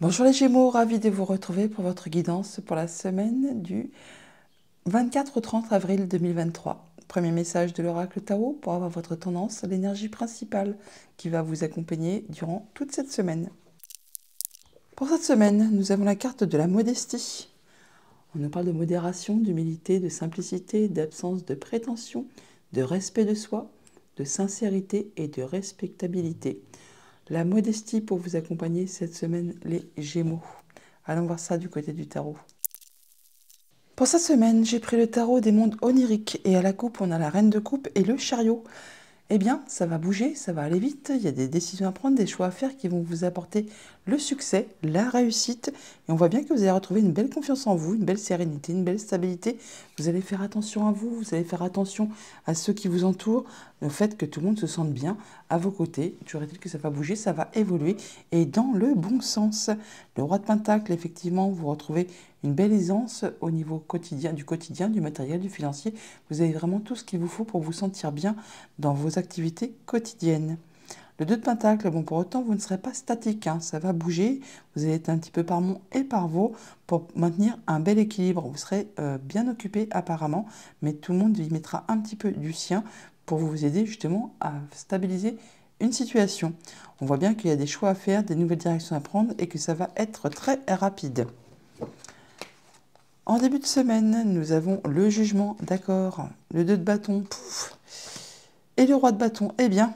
Bonjour les Gémeaux, ravi de vous retrouver pour votre guidance pour la semaine du 24 au 30 avril 2023. Premier message de l'oracle Tarot pour avoir votre tendance, l'énergie principale qui va vous accompagner durant toute cette semaine. Pour cette semaine, nous avons la carte de la modestie. On nous parle de modération, d'humilité, de simplicité, d'absence de prétention, de respect de soi, de sincérité et de respectabilité. La modestie pour vous accompagner cette semaine, les Gémeaux. Allons voir ça du côté du tarot. Pour cette semaine, j'ai pris le tarot des mondes oniriques et à la coupe, on a la reine de coupe et le chariot. Eh bien, ça va bouger, ça va aller vite, il y a des décisions à prendre, des choix à faire qui vont vous apporter le succès, la réussite. Et on voit bien que vous allez retrouver une belle confiance en vous, une belle sérénité, une belle stabilité. Vous allez faire attention à vous, vous allez faire attention à ceux qui vous entourent, au fait que tout le monde se sente bien à vos côtés. Toujours est-il que ça va bouger, ça va évoluer et dans le bon sens. Le roi de Pentacle, effectivement, vous retrouvez une belle aisance au niveau quotidien, du matériel, du financier. Vous avez vraiment tout ce qu'il vous faut pour vous sentir bien dans vos activités quotidiennes. Le 2 de Pentacle, bon, pour autant, vous ne serez pas statique, hein, ça va bouger. Vous allez être un petit peu par mon et par vos pour maintenir un bel équilibre. Vous serez bien occupé apparemment, mais tout le monde y mettra un petit peu du sien pour vous aider justement à stabiliser une situation. On voit bien qu'il y a des choix à faire, des nouvelles directions à prendre et que ça va être très rapide. En début de semaine, nous avons le jugement, d'accord, le 2 de bâton, pouf, et le roi de bâton, eh bien,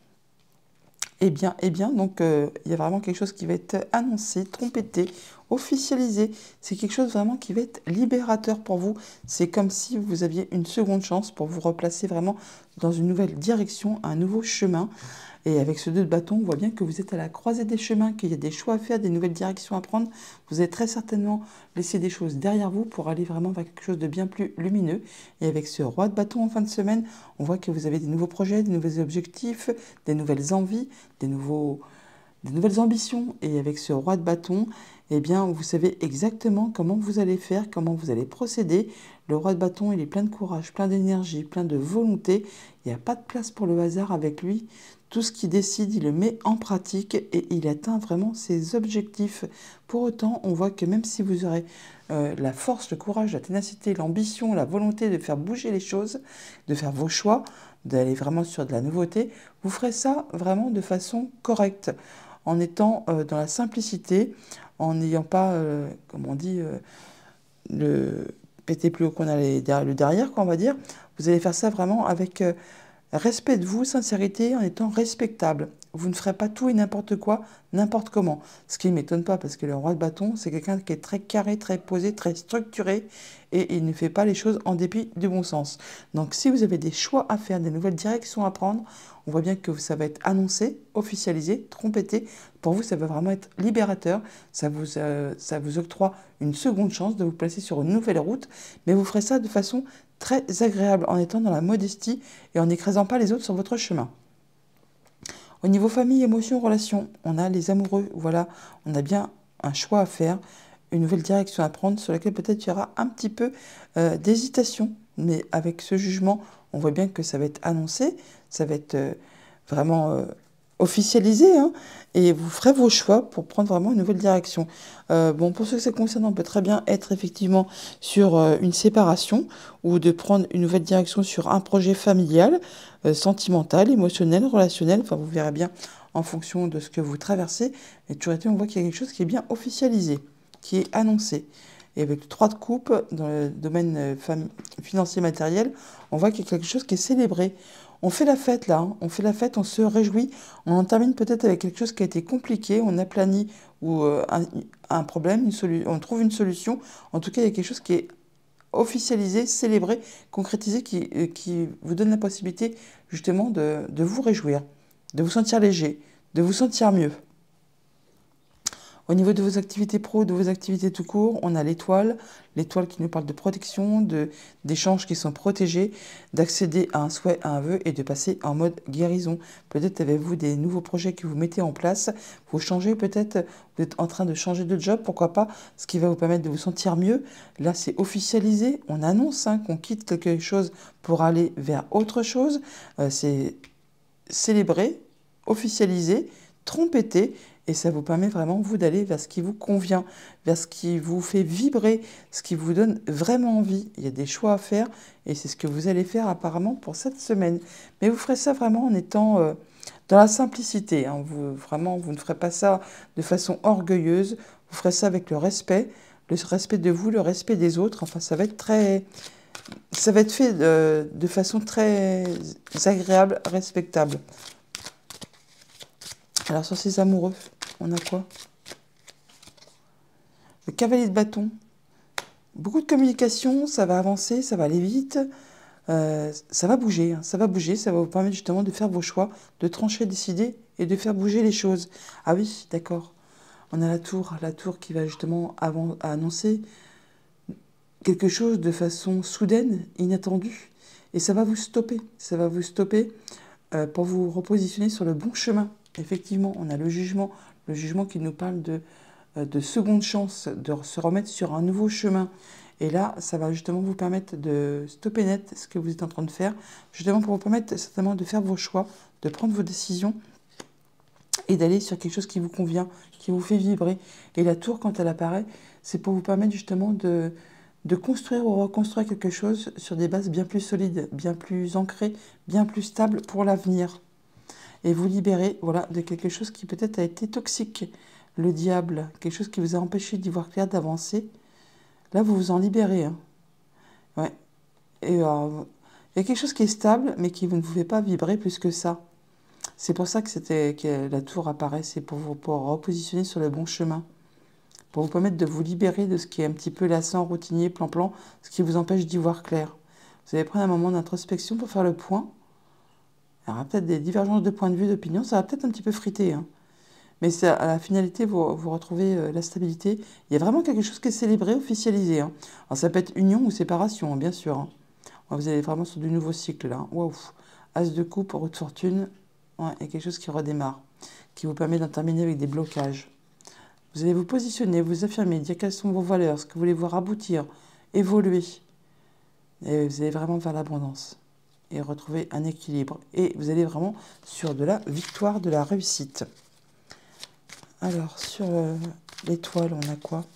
donc il y a vraiment quelque chose qui va être annoncé, trompetté, officialisé. C'est quelque chose vraiment qui va être libérateur pour vous. C'est comme si vous aviez une seconde chance pour vous replacer vraiment dans une nouvelle direction, un nouveau chemin. Et avec ce 2 de bâton, on voit bien que vous êtes à la croisée des chemins, qu'il y a des choix à faire, des nouvelles directions à prendre. Vous allez très certainement laisser des choses derrière vous pour aller vraiment vers quelque chose de bien plus lumineux. Et avec ce roi de bâton en fin de semaine, on voit que vous avez des nouveaux projets, des nouveaux objectifs, des nouvelles envies, des nouvelles ambitions. Et avec ce roi de bâton, eh bien, vous savez exactement comment vous allez faire, comment vous allez procéder. Le roi de bâton, il est plein de courage, plein d'énergie, plein de volonté. Il n'y a pas de place pour le hasard avec lui. Tout ce qu'il décide, il le met en pratique et il atteint vraiment ses objectifs. Pour autant, on voit que même si vous aurez la force, le courage, la ténacité, l'ambition, la volonté de faire bouger les choses, de faire vos choix, d'aller vraiment sur de la nouveauté, vous ferez ça vraiment de façon correcte, en étant dans la simplicité, en n'ayant pas, comme on dit, le péter plus haut qu'on a le derrière, quoi, on va dire. Vous allez faire ça vraiment avec respect de vous, sincérité, en étant respectable. Vous ne ferez pas tout et n'importe quoi, n'importe comment. Ce qui ne m'étonne pas, parce que le roi de bâton, c'est quelqu'un qui est très carré, très posé, très structuré, et il ne fait pas les choses en dépit du bon sens. Donc si vous avez des choix à faire, des nouvelles directions à prendre, on voit bien que ça va être annoncé, officialisé, trompetté. Pour vous, ça va vraiment être libérateur. Ça vous octroie une seconde chance de vous placer sur une nouvelle route, mais vous ferez ça de façon très agréable, en étant dans la modestie et en n'écrasant pas les autres sur votre chemin. Au niveau famille, émotions, relations, on a les amoureux, voilà, on a bien un choix à faire, une nouvelle direction à prendre sur laquelle peut-être il y aura un petit peu d'hésitation, mais avec ce jugement, on voit bien que ça va être annoncé, ça va être vraiment officialisé, hein, et vous ferez vos choix pour prendre vraiment une nouvelle direction. Bon, pour ceux que ça concerne, on peut très bien être effectivement sur une séparation ou de prendre une nouvelle direction sur un projet familial, sentimental, émotionnel, relationnel. Enfin, vous verrez bien en fonction de ce que vous traversez. Et toujours été, on voit qu'il y a quelque chose qui est bien officialisé, qui est annoncé. Et avec le 3 de coupe, dans le domaine financier matériel, on voit qu'il y a quelque chose qui est célébré. On fait la fête là, hein. On fait la fête, on se réjouit, on en termine peut-être avec quelque chose qui a été compliqué, on aplanit ou un problème, on trouve une solution. En tout cas, il y a quelque chose qui est officialisé, célébré, concrétisé, qui vous donne la possibilité justement de vous réjouir, de vous sentir léger, de vous sentir mieux. Au niveau de vos activités pro, de vos activités tout court, on a l'étoile qui nous parle de protection, d'échanges qui sont protégés, d'accéder à un souhait, à un vœu et de passer en mode guérison. Peut-être avez-vous des nouveaux projets que vous mettez en place, vous changez peut-être, vous êtes en train de changer de job, pourquoi pas, ce qui va vous permettre de vous sentir mieux. Là, c'est officialisé, on annonce qu'on quitte quelque chose pour aller vers autre chose, c'est célébré, officialisé, trompetté. Et ça vous permet vraiment, vous, d'aller vers ce qui vous convient, vers ce qui vous fait vibrer, ce qui vous donne vraiment envie. Il y a des choix à faire et c'est ce que vous allez faire apparemment pour cette semaine. Mais vous ferez ça vraiment en étant dans la simplicité. Hein. Vraiment, vous ne ferez pas ça de façon orgueilleuse. Vous ferez ça avec le respect de vous, le respect des autres. Enfin, ça va être fait de façon très agréable, respectable. Alors, sur ces amoureux, on a quoi? Le cavalier de bâton. Beaucoup de communication, ça va avancer, ça va aller vite. Ça va bouger, hein, ça va bouger, ça va vous permettre justement de faire vos choix, de trancher, décider et de faire bouger les choses. Ah oui, d'accord. On a la tour qui va justement annoncer quelque chose de façon soudaine, inattendue. Et ça va vous stopper. Ça va vous stopper pour vous repositionner sur le bon chemin. Effectivement, on a le jugement qui nous parle de seconde chance, de se remettre sur un nouveau chemin. Et là, ça va justement vous permettre de stopper net ce que vous êtes en train de faire, justement pour vous permettre certainement de faire vos choix, de prendre vos décisions et d'aller sur quelque chose qui vous convient, qui vous fait vibrer. Et la tour, quand elle apparaît, c'est pour vous permettre justement de construire ou reconstruire quelque chose sur des bases bien plus solides, bien plus ancrées, bien plus stables pour l'avenir. Et vous libérer, voilà, de quelque chose qui peut-être a été toxique. Le diable, quelque chose qui vous a empêché d'y voir clair, d'avancer. Là, vous vous en libérez. Hein. Ouais. Et il y a quelque chose qui est stable, mais qui ne vous fait pas vibrer plus que ça. C'est pour ça que la tour apparaît, c'est pour vous repositionner sur le bon chemin. Pour vous permettre de vous libérer de ce qui est un petit peu lassant, routinier, plan-plan, ce qui vous empêche d'y voir clair. Vous allez prendre un moment d'introspection pour faire le point. Il y aura peut-être des divergences de points de vue, d'opinion, ça va peut-être un petit peu friter. Hein. Mais à la finalité, vous retrouvez la stabilité. Il y a vraiment quelque chose qui est célébré, officialisé. Hein. Alors ça peut être union ou séparation, hein, bien sûr. Hein. Vous allez vraiment sur du nouveau cycle là. Waouh. As de coupe, roue de fortune. Ouais, il y a quelque chose qui redémarre, qui vous permet d'en terminer avec des blocages. Vous allez vous positionner, vous affirmer, dire quelles sont vos valeurs, ce que vous voulez voir aboutir, évoluer. Et vous allez vraiment vers l'abondance et retrouver un équilibre. Et vous allez vraiment sur de la victoire, de la réussite. Alors, sur l'étoile, on a quoi?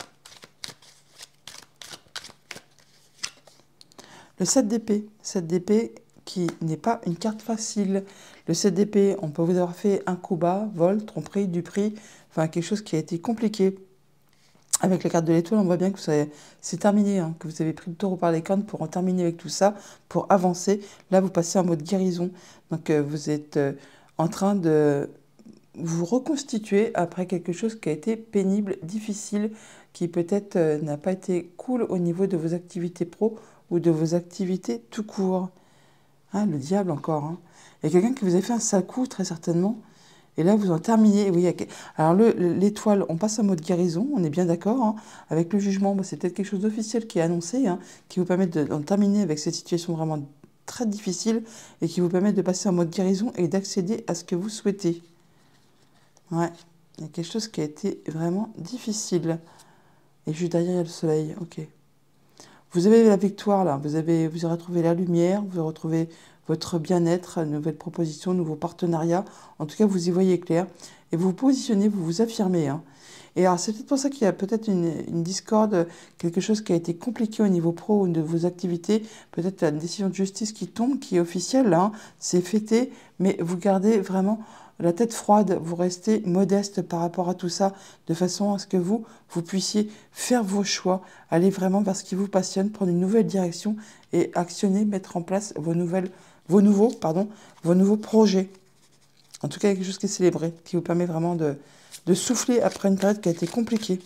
Le 7 d'épée. 7 d'épée qui n'est pas une carte facile. Le 7 d'épée, on peut vous avoir fait un coup bas, vol, tromperie, duperie, enfin quelque chose qui a été compliqué. Avec la carte de l'étoile, on voit bien que c'est terminé, hein, que vous avez pris le taureau par les cornes pour en terminer avec tout ça, pour avancer. Là, vous passez en mode guérison. Donc, vous êtes en train de vous reconstituer après quelque chose qui a été pénible, difficile, qui peut-être n'a pas été cool au niveau de vos activités pro ou de vos activités tout court. Hein, le diable encore. Hein. Il y a quelqu'un qui vous a fait un sale coup, très certainement. Et là, vous en terminez. Oui, alors, l'étoile, on passe en mode guérison, on est bien d'accord. Hein. Avec le jugement, c'est peut-être quelque chose d'officiel qui est annoncé, hein, qui vous permet d'en terminer avec cette situation vraiment très difficile et qui vous permet de passer en mode guérison et d'accéder à ce que vous souhaitez. Ouais, il y a quelque chose qui a été vraiment difficile. Et juste derrière, il y a le soleil. Ok. Vous avez la victoire, là. Vous avez retrouvé la lumière, vous avez retrouvé votre bien-être, nouvelles propositions, nouveaux partenariats. En tout cas, vous y voyez clair. Et vous vous positionnez, vous vous affirmez. Hein. Et alors, c'est peut-être pour ça qu'il y a peut-être une discorde, quelque chose qui a été compliqué au niveau pro ou de vos activités. Peut-être la décision de justice qui tombe, qui est officielle, là. Hein. C'est fêté, mais vous gardez vraiment la tête froide, vous restez modeste par rapport à tout ça, de façon à ce que vous puissiez faire vos choix, aller vraiment vers ce qui vous passionne, prendre une nouvelle direction et actionner, mettre en place vos nouveaux projets. En tout cas, quelque chose qui est célébré, qui vous permet vraiment de souffler après une période qui a été compliquée.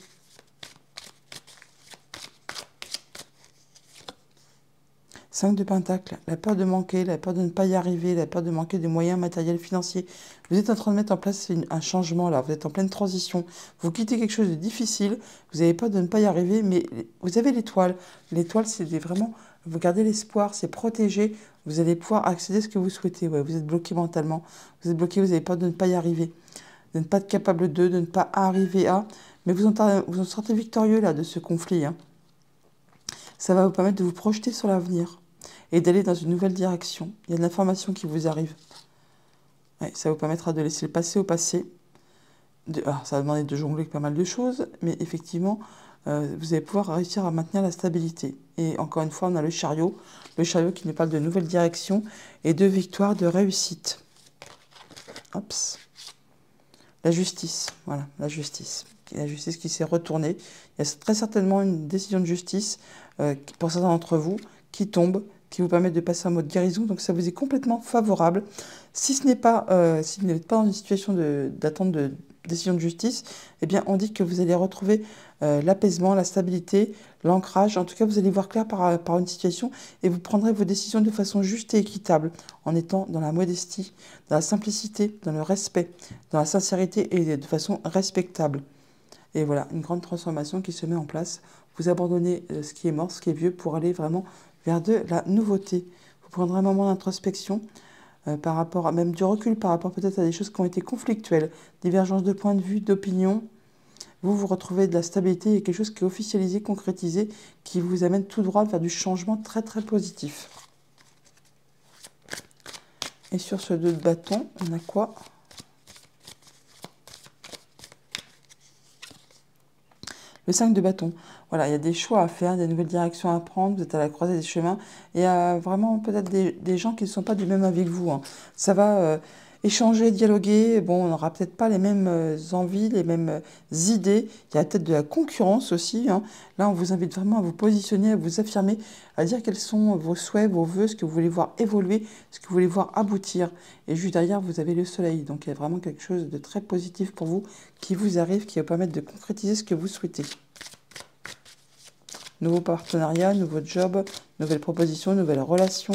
5 de Pentacle, la peur de manquer, la peur de ne pas y arriver, la peur de manquer de moyens matériels, financiers. Vous êtes en train de mettre en place un changement là, vous êtes en pleine transition. Vous quittez quelque chose de difficile, vous avez peur de ne pas y arriver, mais vous avez l'étoile. L'étoile, c'est vraiment, vous gardez l'espoir, c'est protégé, vous allez pouvoir accéder à ce que vous souhaitez. Ouais, vous êtes bloqué mentalement, vous êtes bloqué, vous avez peur de ne pas y arriver, de ne pas être capable de ne pas arriver à, mais vous en sortez victorieux là de ce conflit. Hein. Ça va vous permettre de vous projeter sur l'avenir et d'aller dans une nouvelle direction. Il y a de l'information qui vous arrive. Ouais, ça vous permettra de laisser le passé au passé Alors, ça va demander de jongler avec pas mal de choses, mais effectivement, vous allez pouvoir réussir à maintenir la stabilité. Et encore une fois, on a le chariot qui nous parle de nouvelles directions et de victoire, de réussite. Hop. La justice, voilà, la justice. La justice qui s'est retournée. Il y a très certainement une décision de justice pour certains d'entre vous qui tombe, qui vous permet de passer en mode guérison. Donc ça vous est complètement favorable. Si ce n'est pas, si vous n'êtes pas dans une situation d'attente de décision de justice, eh bien on dit que vous allez retrouver l'apaisement, la stabilité, l'ancrage. En tout cas, vous allez voir clair par une situation et vous prendrez vos décisions de façon juste et équitable, en étant dans la modestie, dans la simplicité, dans le respect, dans la sincérité et de façon respectable. Et voilà, une grande transformation qui se met en place. Vous abandonnez ce qui est mort, ce qui est vieux, pour aller vraiment vers de la nouveauté. Vous prendrez un moment d'introspection, par rapport à même du recul, par rapport peut-être à des choses qui ont été conflictuelles, divergence de points de vue, d'opinion. Vous retrouvez de la stabilité et quelque chose qui est officialisé, concrétisé, qui vous amène tout droit vers du changement très très positif. Et sur ce 2 de bâton, on a quoi? Le 5 de bâton. Voilà, il y a des choix à faire, des nouvelles directions à prendre, vous êtes à la croisée des chemins. Et il y a vraiment peut-être des gens qui ne sont pas du même avis que vous, hein. Ça va échanger, dialoguer. Bon, on n'aura peut-être pas les mêmes envies, les mêmes idées. Il y a peut-être de la concurrence aussi, hein. Là, on vous invite vraiment à vous positionner, à vous affirmer, à dire quels sont vos souhaits, vos vœux, ce que vous voulez voir évoluer, ce que vous voulez voir aboutir. Et juste derrière, vous avez le soleil. Donc, il y a vraiment quelque chose de très positif pour vous qui vous arrive, qui va permettre de concrétiser ce que vous souhaitez. Nouveau partenariat, nouveau job, nouvelles propositions, nouvelles relations.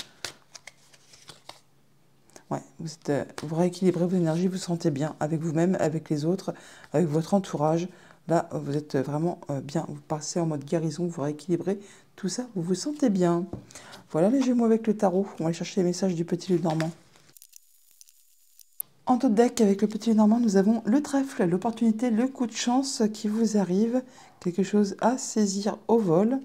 Ouais, vous rééquilibrez vos énergies, vous vous sentez bien avec vous-même, avec les autres, avec votre entourage. Là, vous êtes vraiment bien. Vous passez en mode guérison, vous rééquilibrez tout ça, vous vous sentez bien. Voilà les Gémeaux avec le tarot. On va aller chercher les messages du petit loup normand. En tout deck, avec le petit normand, nous avons le trèfle, l'opportunité, le coup de chance qui vous arrive. Quelque chose à saisir au vol.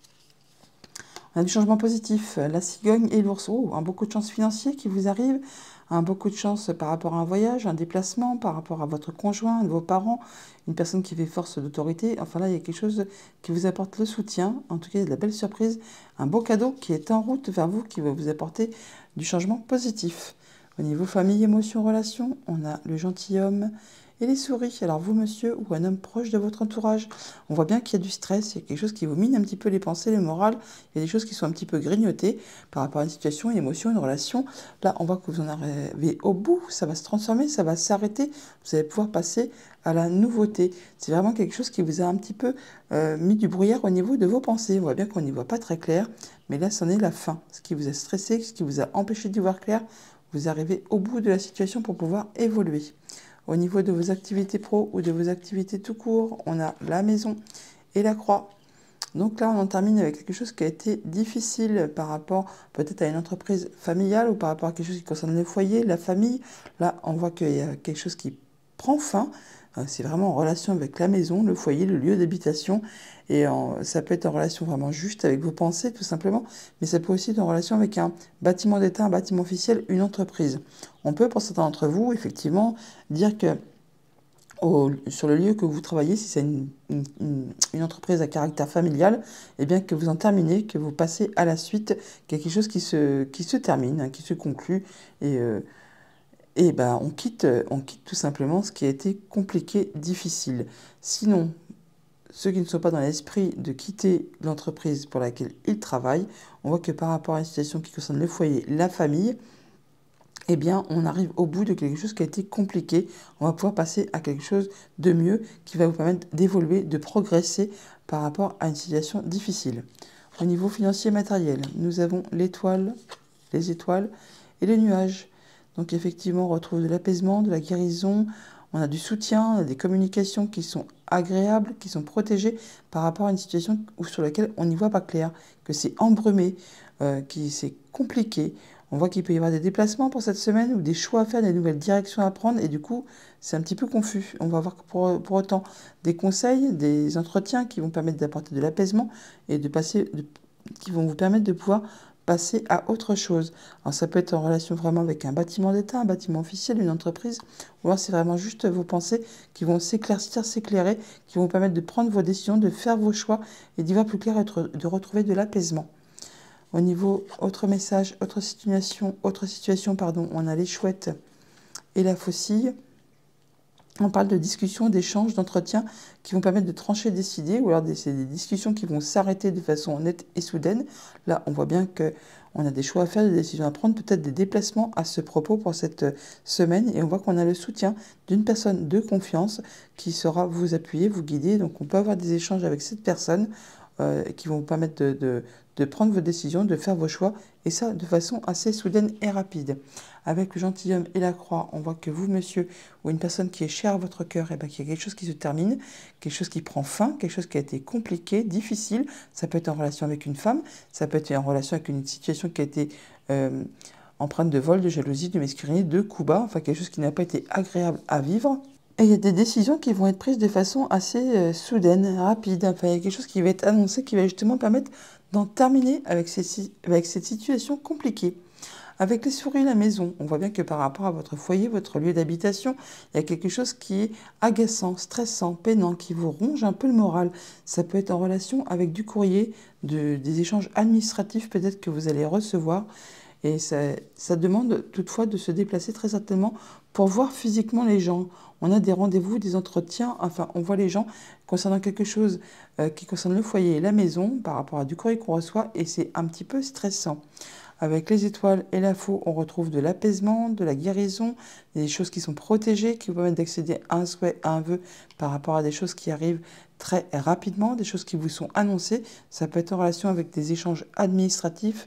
On a du changement positif, la cigogne et l'ours. Oh, un beau coup de chance financier qui vous arrive. Un beau coup de chance par rapport à un voyage, un déplacement, par rapport à votre conjoint, un de vos parents, une personne qui fait force d'autorité. Enfin là, il y a quelque chose qui vous apporte le soutien. En tout cas, il y a de la belle surprise. Un beau cadeau qui est en route vers vous, qui va vous apporter du changement positif. Au niveau famille, émotions, relations, on a le gentilhomme et les souris. Alors vous, monsieur, ou un homme proche de votre entourage, on voit bien qu'il y a du stress, il y a quelque chose qui vous mine un petit peu les pensées, le moral, il y a des choses qui sont un petit peu grignotées par rapport à une situation, une émotion, une relation. Là, on voit que vous en arrivez au bout, ça va se transformer, ça va s'arrêter, vous allez pouvoir passer à la nouveauté. C'est vraiment quelque chose qui vous a un petit peu mis du brouillard au niveau de vos pensées. On voit bien qu'on n'y voit pas très clair, mais là, c'en est la fin. Ce qui vous a stressé, ce qui vous a empêché d'y voir clair, vous arrivez au bout de la situation pour pouvoir évoluer. Au niveau de vos activités pro ou de vos activités tout court, on a la maison et la croix. Donc là, on en termine avec quelque chose qui a été difficile par rapport peut-être à une entreprise familiale ou par rapport à quelque chose qui concerne le foyer, la famille. Là, on voit qu'il y a quelque chose qui prend fin. C'est vraiment en relation avec la maison, le foyer, le lieu d'habitation. Et ça peut être en relation vraiment juste avec vos pensées, tout simplement. Mais ça peut aussi être en relation avec un bâtiment d'État, un bâtiment officiel, une entreprise. On peut, pour certains d'entre vous, effectivement, dire que sur le lieu que vous travaillez, si c'est une entreprise à caractère familial, eh bien que vous en terminez, que vous passez à la suite, quelque chose qui se termine, hein, qui se conclut, et ben, on quitte tout simplement ce qui a été compliqué, difficile. Sinon, ceux qui ne sont pas dans l'esprit de quitter l'entreprise pour laquelle ils travaillent, on voit que par rapport à une situation qui concerne le foyer, la famille, eh bien, on arrive au bout de quelque chose qui a été compliqué. On va pouvoir passer à quelque chose de mieux qui va vous permettre d'évoluer, de progresser par rapport à une situation difficile. Au niveau financier et matériel, nous avons l'étoile, les étoiles et les nuages. Donc effectivement, on retrouve de l'apaisement, de la guérison, on a du soutien, on a des communications qui sont agréables, qui sont protégées par rapport à une situation sur laquelle on n'y voit pas clair, que c'est embrumé, que c'est compliqué. On voit qu'il peut y avoir des déplacements pour cette semaine ou des choix à faire, des nouvelles directions à prendre et du coup, c'est un petit peu confus. On va avoir pour autant des conseils, des entretiens qui vont permettre d'apporter de l'apaisement et qui vont vous permettre de pouvoir passer à autre chose. Alors ça peut être en relation vraiment avec un bâtiment d'État, un bâtiment officiel, une entreprise, ou alors c'est vraiment juste vos pensées qui vont s'éclaircir, s'éclairer, qui vont vous permettre de prendre vos décisions, de faire vos choix et d'y voir plus clair et de retrouver de l'apaisement. Au niveau autre message, autre situation, pardon, on a les chouettes et la faucille. On parle de discussions, d'échanges, d'entretiens qui vont permettre de trancher, décider, ou alors c'est des discussions qui vont s'arrêter de façon nette et soudaine. Là, on voit bien qu'on a des choix à faire, des décisions à prendre, peut-être des déplacements à ce propos pour cette semaine. Et on voit qu'on a le soutien d'une personne de confiance qui saura vous appuyer, vous guider. Donc on peut avoir des échanges avec cette personne qui vont vous permettre de prendre vos décisions, de faire vos choix, et ça de façon assez soudaine et rapide. Avec le gentilhomme et la croix, on voit que vous, monsieur, ou une personne qui est chère à votre cœur, et qu'il y a quelque chose qui se termine, quelque chose qui prend fin, quelque chose qui a été compliqué, difficile. Ça peut être en relation avec une femme, ça peut être en relation avec une situation qui a été empreinte de vol, de jalousie, de mesquinerie, de coups bas, enfin quelque chose qui n'a pas été agréable à vivre. Et il y a des décisions qui vont être prises de façon assez soudaine, rapide. Enfin, il y a quelque chose qui va être annoncé qui va justement permettre d'en terminer avec cette situation compliquée. Avec les souris à la maison, on voit bien que par rapport à votre foyer, votre lieu d'habitation, il y a quelque chose qui est agaçant, stressant, peinant, qui vous ronge un peu le moral. Ça peut être en relation avec du courrier, des échanges administratifs peut-être que vous allez recevoir. Et ça demande toutefois de se déplacer très certainement pour voir physiquement les gens. On a des rendez-vous, des entretiens, enfin on voit les gens concernant quelque chose qui concerne le foyer et la maison par rapport à du courrier qu'on reçoit et c'est un petit peu stressant. Avec les étoiles et la faux, on retrouve de l'apaisement, de la guérison, des choses qui sont protégées, qui vous permettent d'accéder à un souhait, à un vœu par rapport à des choses qui arrivent très rapidement, des choses qui vous sont annoncées. Ça peut être en relation avec des échanges administratifs,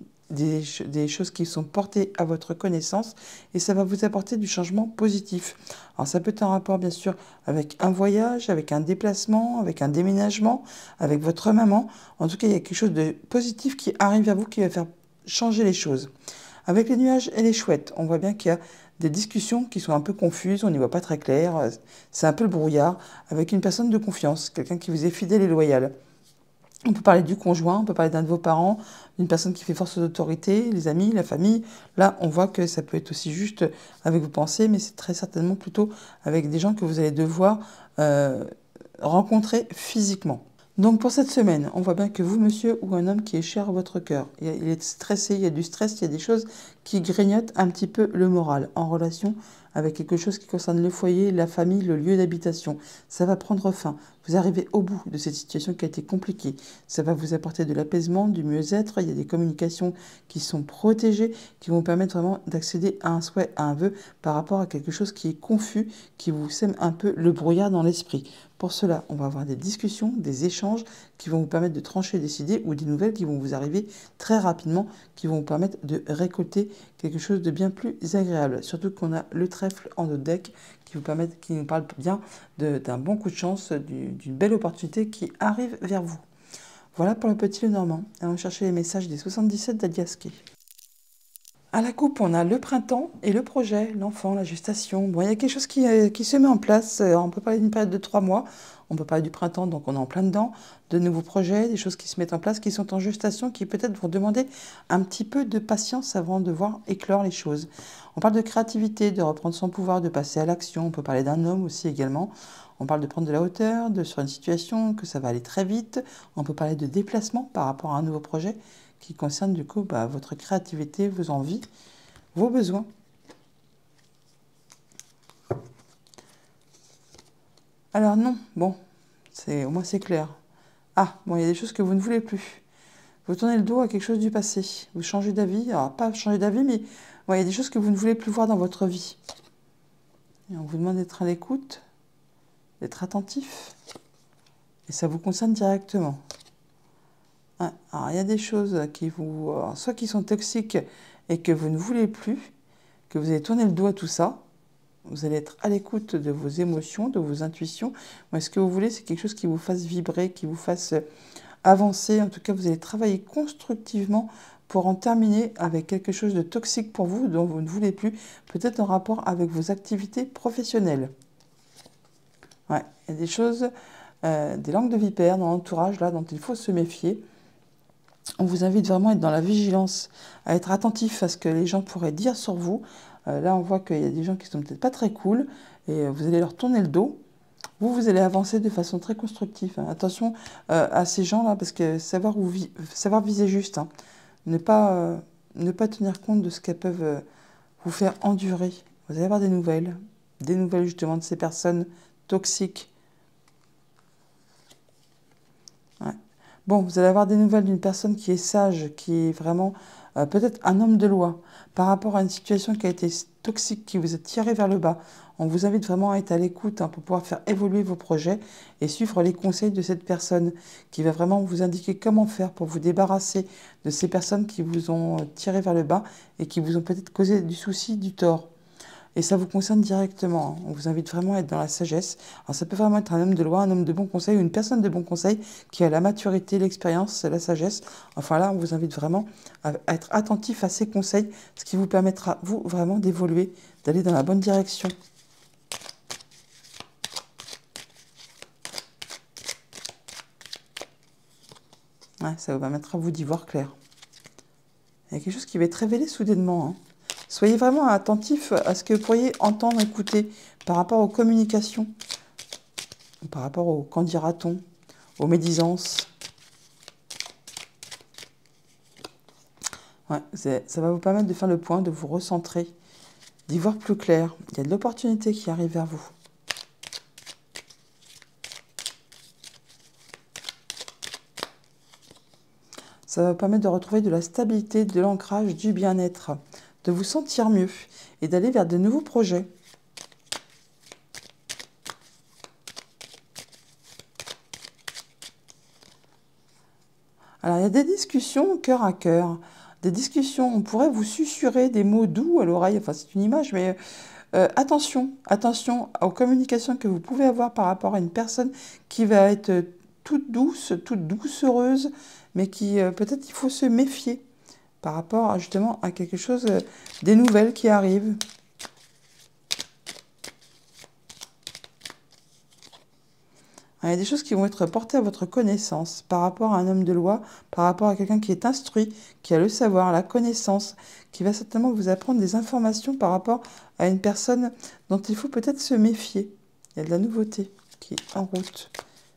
des choses qui sont portées à votre connaissance et ça va vous apporter du changement positif. Alors ça peut être en rapport bien sûr avec un voyage, avec un déplacement, avec un déménagement, avec votre maman. En tout cas, il y a quelque chose de positif qui arrive à vous qui va faire changer les choses. Avec les nuages et les chouettes, on voit bien qu'il y a des discussions qui sont un peu confuses, on n'y voit pas très clair, c'est un peu le brouillard, avec une personne de confiance, quelqu'un qui vous est fidèle et loyal. On peut parler du conjoint, on peut parler d'un de vos parents, d'une personne qui fait force d'autorité, les amis, la famille. Là, on voit que ça peut être aussi juste avec vos pensées, mais c'est très certainement plutôt avec des gens que vous allez devoir rencontrer physiquement. Donc pour cette semaine, on voit bien que vous, monsieur, ou un homme qui est cher à votre cœur, il est stressé, il y a du stress, il y a des choses qui grignotent un petit peu le moral en relation avec quelque chose qui concerne le foyer, la famille, le lieu d'habitation. Ça va prendre fin. Vous arrivez au bout de cette situation qui a été compliquée. Ça va vous apporter de l'apaisement, du mieux-être. Il y a des communications qui sont protégées, qui vont permettre vraiment d'accéder à un souhait, à un vœu par rapport à quelque chose qui est confus, qui vous sème un peu le brouillard dans l'esprit. Pour cela, on va avoir des discussions, des échanges qui vont vous permettre de trancher, décider ou des nouvelles qui vont vous arriver très rapidement, qui vont vous permettre de récolter quelque chose de bien plus agréable. Surtout qu'on a le trèfle en notre deck qui nous parle bien d'un bon coup de chance, d'une belle opportunité qui arrive vers vous. Voilà pour le petit Lenormand. Allons chercher les messages des 77 d'Adiaské. À la coupe, on a le printemps et le projet, l'enfant, la gestation. Bon, il y a quelque chose qui se met en place. On peut parler d'une période de 3 mois. On peut parler du printemps, donc on est en plein dedans. De nouveaux projets, des choses qui se mettent en place, qui sont en gestation, qui peut-être vont demander un petit peu de patience avant de voir éclore les choses. On parle de créativité, de reprendre son pouvoir, de passer à l'action. On peut parler d'un homme aussi également. On parle de prendre de la hauteur, sur une situation, que ça va aller très vite. On peut parler de déplacement par rapport à un nouveau projet qui concerne du coup votre créativité, vos envies, vos besoins. Alors non, bon, au moins c'est clair. Ah, bon, il y a des choses que vous ne voulez plus. Vous tournez le dos à quelque chose du passé. Vous changez d'avis, alors pas changer d'avis, mais il y a des choses que vous ne voulez plus voir dans votre vie. Et on vous demande d'être à l'écoute, d'être attentif, et ça vous concerne directement. Alors, il y a des choses soit qui sont toxiques et que vous ne voulez plus, que vous allez tourner le dos à tout ça. Vous allez être à l'écoute de vos émotions, de vos intuitions. Moi, ce que vous voulez, c'est quelque chose qui vous fasse vibrer, qui vous fasse avancer. En tout cas, vous allez travailler constructivement pour en terminer avec quelque chose de toxique pour vous, dont vous ne voulez plus, peut-être en rapport avec vos activités professionnelles. Ouais, il y a des choses, des langues de vipère dans l'entourage, là, dont il faut se méfier. On vous invite vraiment à être dans la vigilance, à être attentif à ce que les gens pourraient dire sur vous. Là, on voit qu'il y a des gens qui sont peut-être pas très cool et vous allez leur tourner le dos. Vous allez avancer de façon très constructive, hein. Attention à ces gens-là, parce que savoir viser juste, hein. Ne pas tenir compte de ce qu'elles peuvent vous faire endurer. Vous allez avoir des nouvelles justement de ces personnes toxiques. Ouais. Bon, vous allez avoir des nouvelles d'une personne qui est sage, qui est vraiment peut-être un homme de loi, par rapport à une situation qui a été toxique, qui vous a tiré vers le bas. On vous invite vraiment à être à l'écoute, hein, pour pouvoir faire évoluer vos projets et suivre les conseils de cette personne qui va vraiment vous indiquer comment faire pour vous débarrasser de ces personnes qui vous ont tiré vers le bas et qui vous ont peut-être causé du souci, du tort. Et ça vous concerne directement, hein. On vous invite vraiment à être dans la sagesse. Alors ça peut vraiment être un homme de loi, un homme de bon conseil ou une personne de bon conseil qui a la maturité, l'expérience, la sagesse. Enfin là, on vous invite vraiment à être attentif à ces conseils, ce qui vous permettra, vous, vraiment d'évoluer, d'aller dans la bonne direction. Ouais, ça vous permettra, vous, d'y voir clair. Il y a quelque chose qui va être révélé soudainement, hein. Soyez vraiment attentif à ce que vous pourriez entendre, écouter par rapport aux communications, par rapport au qu'en dira-t-on, aux médisances. Ouais, ça va vous permettre de faire le point, de vous recentrer, d'y voir plus clair. Il y a de l'opportunité qui arrive vers vous. Ça va vous permettre de retrouver de la stabilité, de l'ancrage, du bien-être, de vous sentir mieux et d'aller vers de nouveaux projets. Alors, il y a des discussions cœur à cœur, des discussions, on pourrait vous susurrer des mots doux à l'oreille, enfin c'est une image, mais attention aux communications que vous pouvez avoir par rapport à une personne qui va être toute doucereuse, mais qui peut-être il faut se méfier par rapport justement à quelque chose, des nouvelles qui arrivent. Il y a des choses qui vont être portées à votre connaissance par rapport à un homme de loi, par rapport à quelqu'un qui est instruit, qui a le savoir, la connaissance, qui va certainement vous apprendre des informations par rapport à une personne dont il faut peut-être se méfier. Il y a de la nouveauté qui est en route.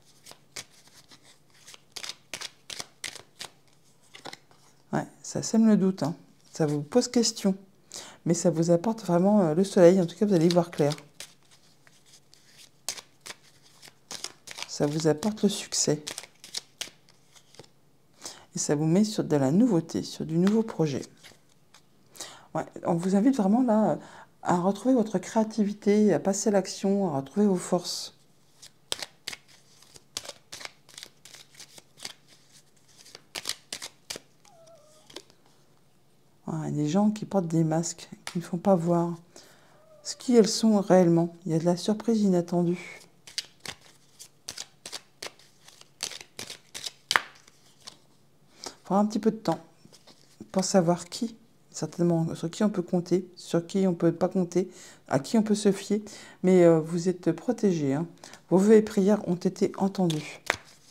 Ouais, ça sème le doute, hein. Ça vous pose question, mais ça vous apporte vraiment le soleil. En tout cas, vous allez y voir clair. Ça vous apporte le succès. Et ça vous met sur de la nouveauté, sur du nouveau projet. Ouais, on vous invite vraiment là à retrouver votre créativité, à passer à l'action, à retrouver vos forces. Ouais, il y a des gens qui portent des masques, qui ne font pas voir ce qui elles sont réellement. Il y a de la surprise inattendue. Il faudra un petit peu de temps pour savoir qui, certainement, sur qui on peut compter, sur qui on ne peut pas compter, à qui on peut se fier. Mais vous êtes protégés, hein. Vos vœux et prières ont été entendus.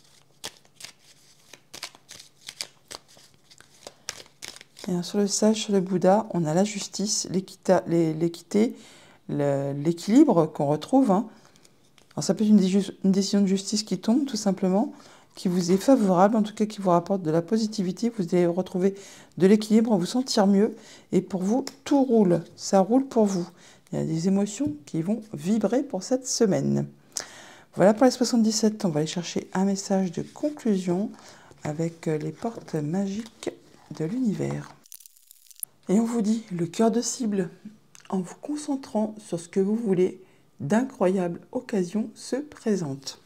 Et sur le sage, sur le Bouddha, on a la justice, l'équité, l'équilibre qu'on retrouve, hein. Alors ça peut être une décision de justice qui tombe, tout simplement, qui vous est favorable, en tout cas qui vous rapporte de la positivité. Vous allez retrouver de l'équilibre, vous sentir mieux. Et pour vous, tout roule. Ça roule pour vous. Il y a des émotions qui vont vibrer pour cette semaine. Voilà pour les 77. On va aller chercher un message de conclusion avec les portes magiques de l'univers. Et on vous dit, le cœur de cible, en vous concentrant sur ce que vous voulez, d'incroyables occasions se présentent.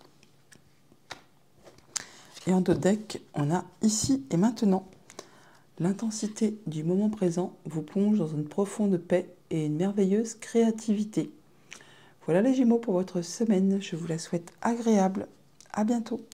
Et en dos deck, on a ici et maintenant. L'intensité du moment présent vous plonge dans une profonde paix et une merveilleuse créativité. Voilà les Gémeaux pour votre semaine. Je vous la souhaite agréable. À bientôt.